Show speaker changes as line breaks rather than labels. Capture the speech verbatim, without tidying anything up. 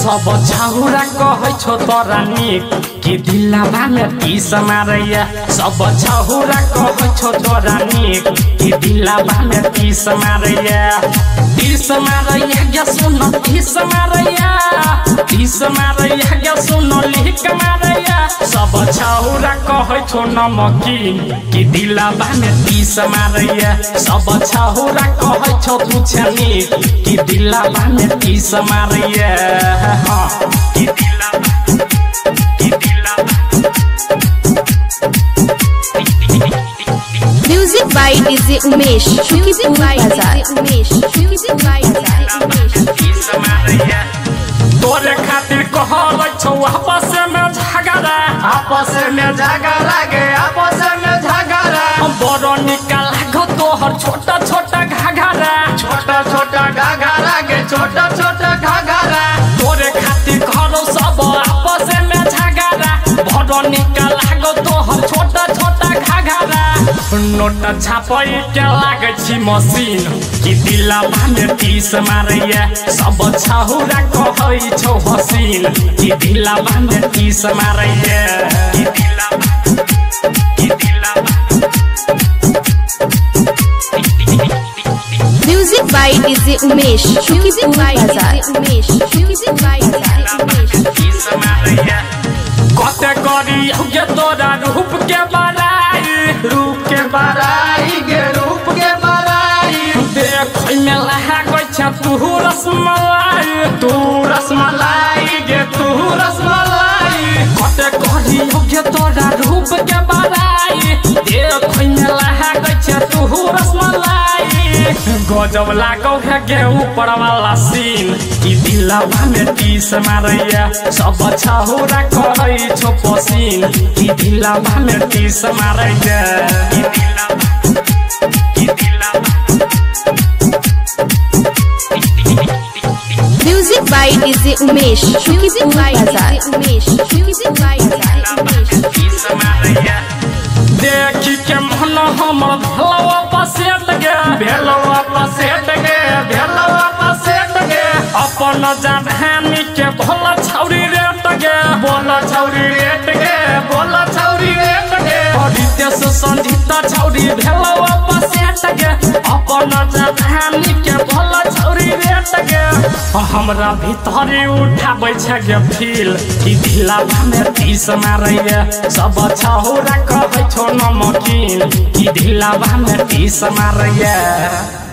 सब छाउरा कहै छो तोरा निक कि दिलवा में टीस मारैया सब छाउरा कहै छो तोरा निक कि दिलवा में टीस मारैया टीस मारैया गे सुन टीस मारैया टीस मारैया गे सुन लिख मारैया सब छाउरा कहै छो नमकीन कि दिलवा में टीस मारैया सब छाउरा कहै छो तू छनिक कि दिलवा में टीस मारैया हां कि दिलवा कि दिलवा
music by DJ Umesh music by DJ Umesh music by DJ Umesh
तोरे खातिर कहल छौ आपस में झगड़ा आपस में झगड़ा गे आपस में झगड़ा बड़ो निकाल गो तोहर छोटा छोटा घाघरा छोटा छोटा घाघरा गे छोटा छोटा घाघरा तोरे खातिर कहलो सब आपस में झगड़ा बड़ो निकाल गो तोहर छोटा छोटा घाघरा नोट छापई के लागे छी मशीन कि दिलवा में टीस मारैया सब छाउरा कहै छौ हसीन कि दिलवा में टीस मारैया कि दिलवा कि दिलवा
music by DJ Umesh music by DJ Umesh music by DJ Umesh
कते करी गे तोरा रूप के बड़ाई रूप के बड़ाई गे रूप के बड़ाई देख में लहागै छ तू रसमलाई तू रसमलाई गे तू रसमलाई कते करी गे तोरा रूप के बड़ाई देख में लहागै छ तू रसमलाई गजब लागौ है गे ऊपर वाला सीन कि दिलवा में टीस मारैया सब छाउरा कहै छो पसीन कि दिलवा में टीस मारैया कि दिलवा कि दिलवा
music by DJ Umesh music by DJ Umesh music by DJ Umesh
देखी के मन हमर भलवा पसेट गे भेलवा पसेट गे भेलवा पसेट गे अपन जवानी के भोला छौरी रेट गे बोला छौरी रेट गे बोला छौरी रेट गे परितेश संजीता छौरी भेलवा पसेट गे अपन जवानी के भोला छौरी रेट गे हमरा भीतरी उठाबै छै गे फील कि दिलवा में टीस मारैया सब छौरा कहै छौ नमकीन कि दिलवा में टीस मारैया।